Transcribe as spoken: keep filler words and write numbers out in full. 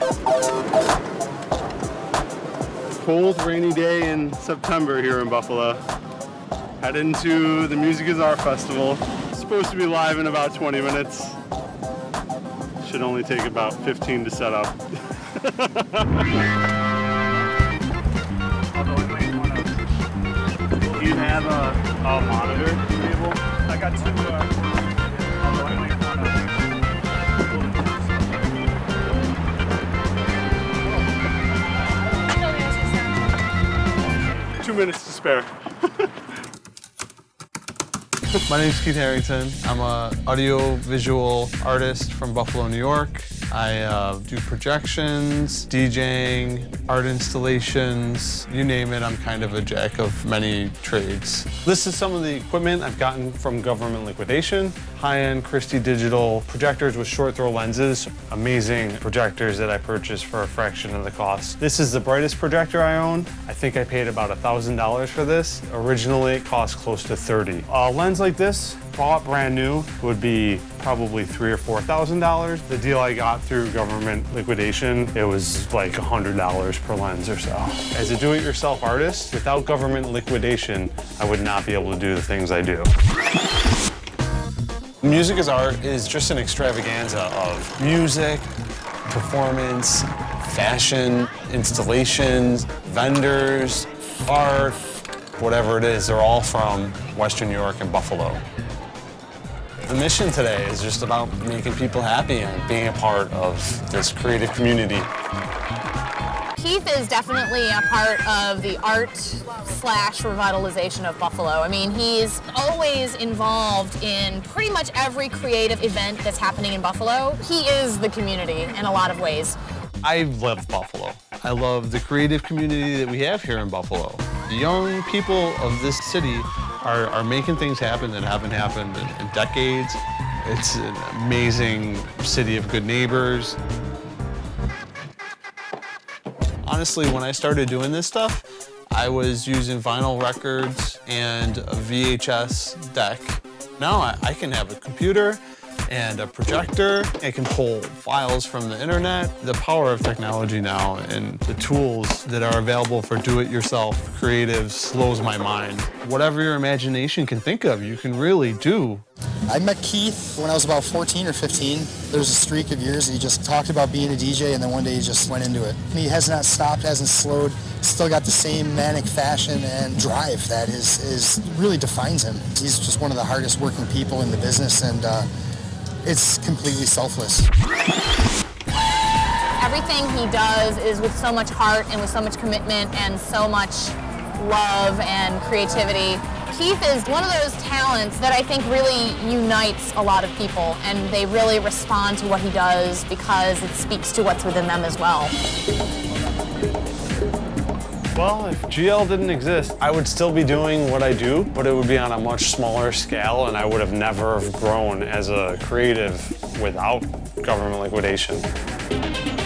Cold, rainy day in September here in Buffalo. Heading to the Music is Art Festival. It's supposed to be live in about twenty minutes. Should only take about fifteen to set up. Do you have a, a monitor table? I got two. Uh, Two minutes to spare. My name's Keith Harrington. I'm an audio-visual artist from Buffalo, New York. I uh, do projections, DJing, art installations, you name it. I'm kind of a jack of many trades. This is some of the equipment I've gotten from Government Liquidation. High-end Christie digital projectors with short throw lenses. Amazing projectors that I purchased for a fraction of the cost. This is the brightest projector I own. I think I paid about one thousand dollars for this. Originally, it cost close to thirty dollars. A lens like this, bought brand new, would be probably three or four thousand dollars. The deal I got through Government Liquidation, it was like a hundred dollars per lens or so. As a do-it-yourself artist, without Government Liquidation, I would not be able to do the things I do. Music is Art is just an extravaganza of music, performance, fashion, installations, vendors, art, whatever it is. They're all from Western New York and Buffalo. The mission today is just about making people happy and being a part of this creative community. Keith is definitely a part of the art slash revitalization of Buffalo. I mean, he's always involved in pretty much every creative event that's happening in Buffalo. He is the community in a lot of ways. I love Buffalo. I love the creative community that we have here in Buffalo. The young people of this city are, are making things happen that haven't happened in, in decades. It's an amazing city of good neighbors. Honestly, when I started doing this stuff, I was using vinyl records and a V H S deck. Now I, I can have a computer and a projector. I can pull files from the internet. The power of technology now and the tools that are available for do-it-yourself creatives blows my mind. Whatever your imagination can think of, you can really do. I met Keith when I was about fourteen or fifteen. There was a streak of years that he just talked about being a D J, and then one day he just went into it. He has not stopped, hasn't slowed, still got the same manic fashion and drive that is, is really defines him. He's just one of the hardest working people in the business, and uh, it's completely selfless. Everything he does is with so much heart and with so much commitment and so much love and creativity. Keith is one of those talents that I think really unites a lot of people, and they really respond to what he does because it speaks to what's within them as well. Well, if G L didn't exist, I would still be doing what I do, but it would be on a much smaller scale, and I would have never have grown as a creative without Government Liquidation.